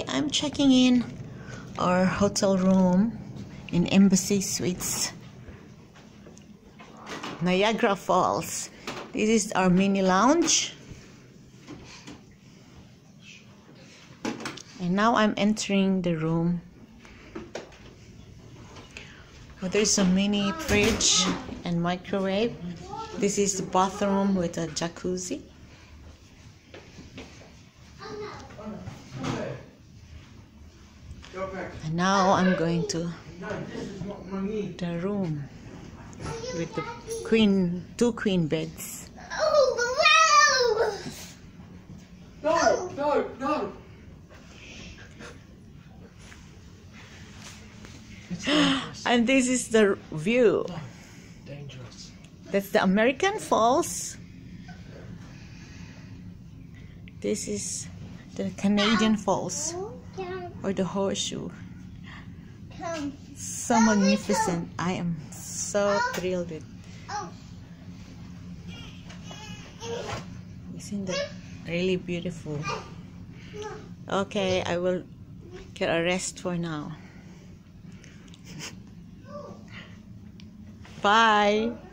I'm checking in our hotel room in Embassy Suites, Niagara Falls. This is our mini lounge. And now I'm entering the room. Well, there's a mini fridge and microwave. This is the bathroom with a jacuzzi. And now I'm going to the room with the two queen beds. No. And this is the view. Dangerous. That's the American Falls. This is the Canadian Falls, or the Horseshoe. So magnificent. I am so thrilled with. Isn't that really beautiful? Okay, I will get a rest for now. Bye.